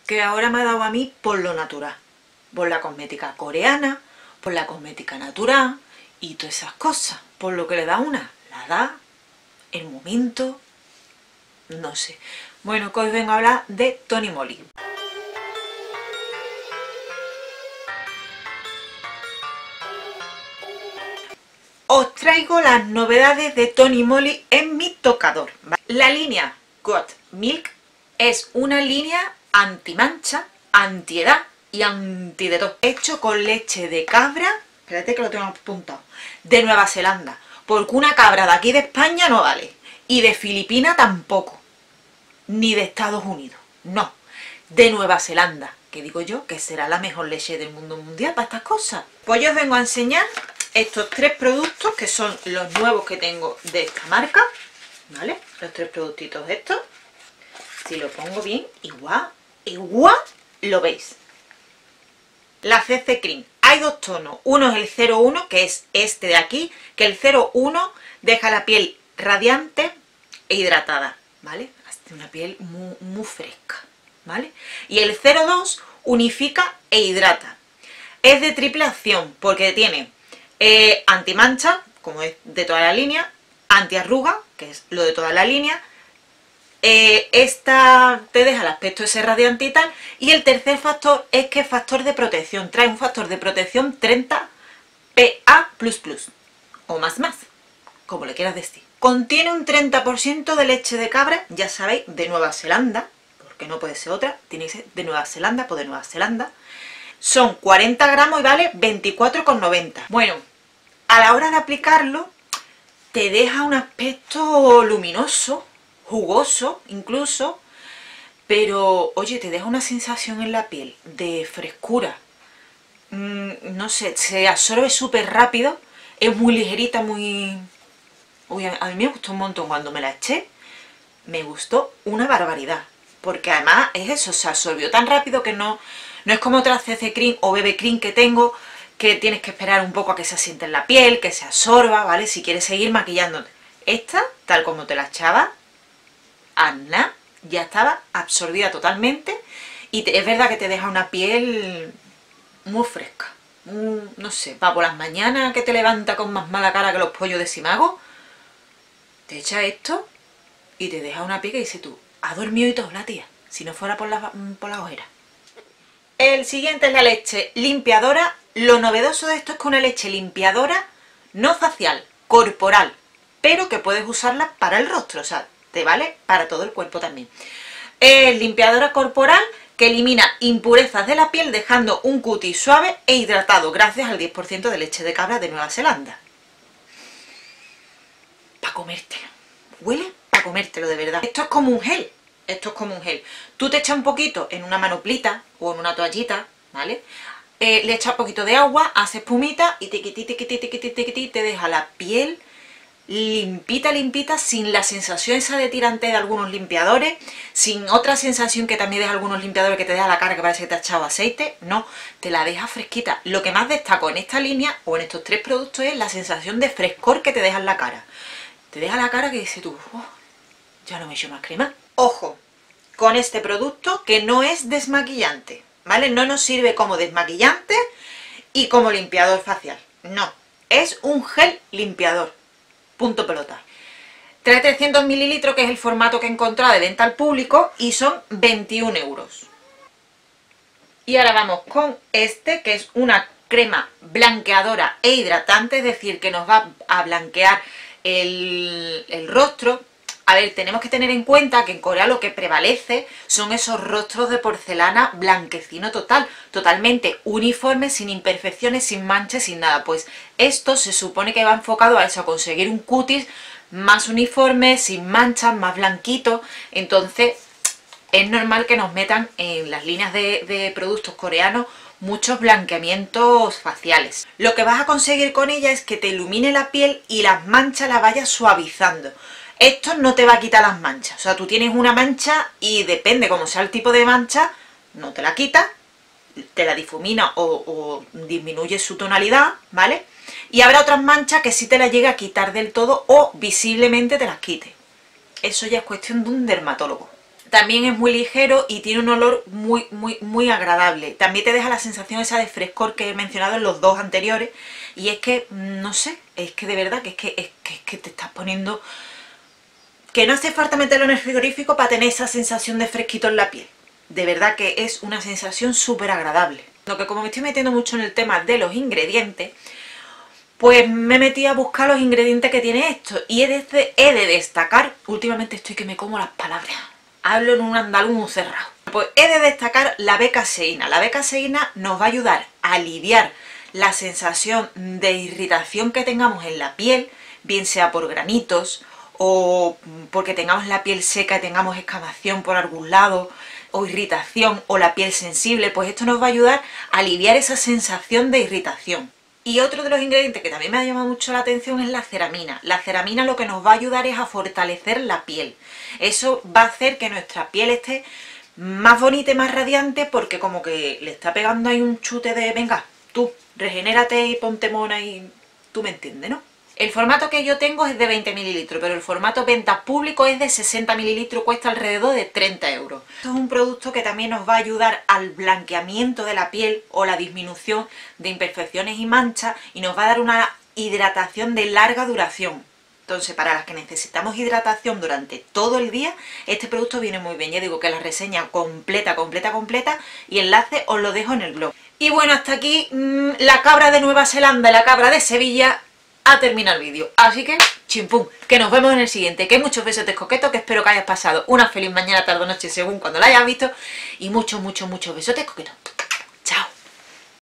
que ahora me ha dado a mí por lo natural, por la cosmética coreana, por la cosmética natural y todas esas cosas. Por lo que le da una, la da el momento, no sé. Bueno, que hoy vengo a hablar de Tony Moly. Os traigo las novedades de Tony Moly en mi tocador, ¿vale? La línea Got Milk es una línea anti-mancha, anti-edad y anti de todo. Hecho con leche de cabra, espérate que lo tengo apuntado, de Nueva Zelanda, porque una cabra de aquí de España no vale, y de Filipinas tampoco, ni de Estados Unidos, no, de Nueva Zelanda, que digo yo que será la mejor leche del mundo mundial para estas cosas. Pues yo os vengo a enseñar estos tres productos que son los nuevos que tengo de esta marca, ¿vale? Los tres productitos estos. Si lo pongo bien, igual lo veis. La CC Cream. Hay dos tonos. Uno es el 01, que es este de aquí, que el 01 deja la piel radiante e hidratada, ¿vale? Una piel muy fresca, ¿vale? Y el 02 unifica e hidrata. Es de triple acción, porque tiene anti-mancha, como es de toda la línea, anti-arruga, que es lo de toda la línea, esta te deja el aspecto ese radiante y tal, y el tercer factor es que es factor de protección, trae un factor de protección 30 PA++, o más, como le quieras decir. Contiene un 30% de leche de cabra, ya sabéis, de Nueva Zelanda, porque no puede ser otra, tiene que ser de Nueva Zelanda, pues de Nueva Zelanda. Son 40 gramos y vale 24,90. Bueno, a la hora de aplicarlo, te deja un aspecto luminoso, jugoso incluso, pero oye, te deja una sensación en la piel de frescura. No sé, se absorbe súper rápido, es muy ligerita, muy... Uy, a mí me gustó un montón cuando me la eché, me gustó una barbaridad, porque además es eso, se absorbió tan rápido que no es como otra CC Cream o BB Cream que tengo, que tienes que esperar un poco a que se asiente en la piel, que se absorba, ¿vale? Si quieres seguir maquillándote. Esta, tal como te la echaba, Anna, ya estaba absorbida totalmente y es verdad que te deja una piel muy fresca. No sé, para por las mañanas que te levanta con más mala cara que los pollos de Simago, te echa esto y te deja una piel que dices tú, ha dormido y todo la tía, si no fuera por la ojera. El siguiente es la leche limpiadora. Lo novedoso de esto es que una leche limpiadora no facial, corporal, pero que puedes usarla para el rostro, o sea, te vale para todo el cuerpo también. Es limpiadora corporal que elimina impurezas de la piel dejando un cutis suave e hidratado gracias al 10% de leche de cabra de Nueva Zelanda. Para comértelo. Huele para comértelo de verdad. Esto es como un gel. Esto es como un gel. Tú te echas un poquito en una manoplita o en una toallita, ¿vale? Le echas un poquito de agua, haces espumita y te deja la piel limpita, sin la sensación esa de tirante de algunos limpiadores, sin otra sensación que también deja algunos limpiadores que te deja la cara que parece que te ha echado aceite. No, te la deja fresquita. Lo que más destaco en esta línea o en estos tres productos es la sensación de frescor que te deja en la cara. Te deja la cara que dices tú, oh, ya no me echo más crema. Ojo con este producto, que no es desmaquillante, ¿vale? No nos sirve como desmaquillante y como limpiador facial, no, es un gel limpiador, punto pelota. Trae 300 mililitros, que es el formato que he encontrado de venta al público, y son 21 euros. Y ahora vamos con este, que es una crema blanqueadora e hidratante, es decir, que nos va a blanquear el rostro. A ver, tenemos que tener en cuenta que en Corea lo que prevalece son esos rostros de porcelana blanquecino total, totalmente uniforme, sin imperfecciones, sin manchas, sin nada. Pues esto se supone que va enfocado a eso, a conseguir un cutis más uniforme, sin manchas, más blanquito. Entonces es normal que nos metan en las líneas de productos coreanos muchos blanqueamientos faciales. Lo que vas a conseguir con ella es que te ilumine la piel y las manchas las vayas suavizando. Esto no te va a quitar las manchas, o sea, tú tienes una mancha y depende como sea el tipo de mancha, no te la quita, te la difumina o disminuye su tonalidad, ¿vale? Y habrá otras manchas que sí te la llega a quitar del todo o visiblemente te las quite. Eso ya es cuestión de un dermatólogo. También es muy ligero y tiene un olor muy agradable. También te deja la sensación esa de frescor que he mencionado en los dos anteriores. Y es que, no sé, es que de verdad que es que te estás poniendo... Que no hace falta meterlo en el frigorífico para tener esa sensación de fresquito en la piel. De verdad que es una sensación súper agradable. Lo que como me estoy metiendo mucho en el tema de los ingredientes, pues me metí a buscar los ingredientes que tiene esto. Y he de destacar, últimamente estoy que me como las palabras. Hablo en un andaluz cerrado. Pues he de destacar la B-caseína. La B-caseína nos va a ayudar a aliviar la sensación de irritación que tengamos en la piel, bien sea por granitos o porque tengamos la piel seca y tengamos escamación por algún lado, o irritación, o la piel sensible. Pues esto nos va a ayudar a aliviar esa sensación de irritación. Y otro de los ingredientes que también me ha llamado mucho la atención es la ceramina. La ceramina lo que nos va a ayudar es a fortalecer la piel. Eso va a hacer que nuestra piel esté más bonita y más radiante, porque como que le está pegando ahí un chute de venga, tú, regenérate y ponte mona y tú me entiendes, ¿no? El formato que yo tengo es de 20 mililitros, pero el formato venta público es de 60 mililitros, cuesta alrededor de 30 euros. Esto es un producto que también nos va a ayudar al blanqueamiento de la piel o la disminución de imperfecciones y manchas, y nos va a dar una hidratación de larga duración. Entonces, para las que necesitamos hidratación durante todo el día, este producto viene muy bien. Ya digo que la reseña completa y enlace os lo dejo en el blog. Y bueno, hasta aquí la cabra de Nueva Zelanda y la cabra de Sevilla ha terminado el vídeo. Así que, chimpum, que nos vemos en el siguiente. Que muchos besotes coquetos, que espero que hayas pasado una feliz mañana, tarde o noche, según cuando la hayas visto. Y muchos besotes coquetos.